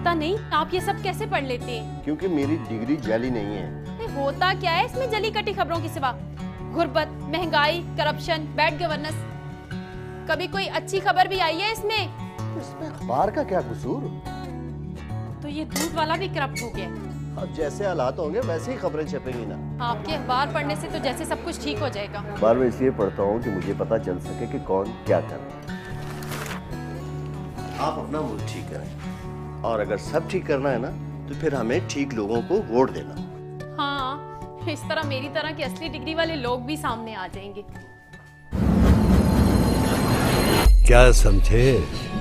पता नहीं आप ये सब कैसे पढ़ लेते हैं। क्योंकि मेरी डिग्री जाली नहीं है। होता क्या है इसमें जली कटी खबरों के सिवा? गुर्बत, महंगाई, करप्शन, बैड गवर्नेंस, कभी कोई अच्छी खबर भी आई है इसमें? इसमें अखबार का क्या कसूर? तो ये दूध वाला भी करप्ट हो गया। अब जैसे हालात होंगे वैसे ही खबरें छपेंगी ना। आपके अखबार पढ़ने से तो जैसे सब कुछ ठीक हो जाएगा। अखबार में इसलिए पढ़ता हूँ कि मुझे पता चल सके कि कौन क्या कर रहा है। आप अपना मुल्क ठीक करें, और अगर सब ठीक करना है ना तो फिर हमें ठीक लोगों को वोट देना। हाँ, इस तरह मेरी तरह के असली डिग्री वाले लोग भी सामने आ जाएंगे। क्या समझे?